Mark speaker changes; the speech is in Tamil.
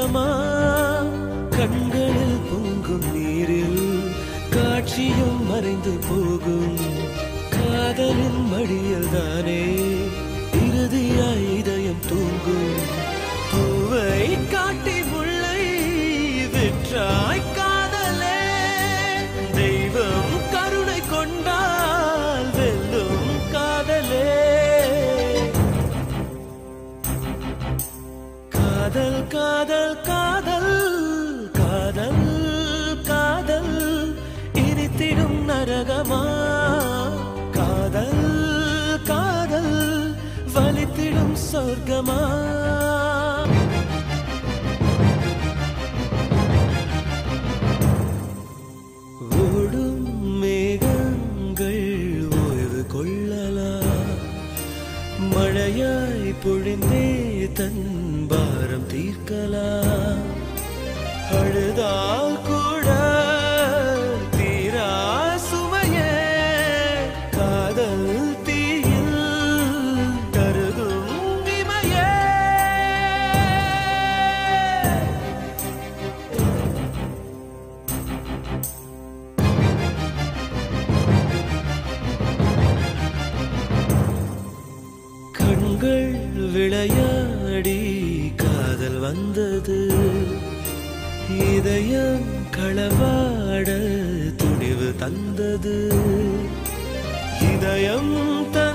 Speaker 1: நரகமா கண்களில் பொங்கும் நீரில் காட்சியும் மறைந்து போகும் காதலின் மடியில் தானே இறுதியாய் இதயம் தூங்கும் பூவை காட்டி முல்லை விற்றாய் காதலே தெய்வம் கருணை கொண்டால் வெல்லும் காதலே காதல் காதல் காதல் காதல் காதல் இனித்திடும் நரகமா காதல் காதல் வலித்திடும் சொர்க்கமா ஓடும் மேகங்கள் ஓய்வு கொள்ளலாம் மழையாய் பொழிந்தே தன் பாரம் தீர்க்கலாம் அழுதால் கூட தீரா சுமையே காதல் தீயில் கருகும் இமையே கண்கள் விளையாடி காதல் வந்தது இதயம் களவாட துணிவு தந்தது இதயம்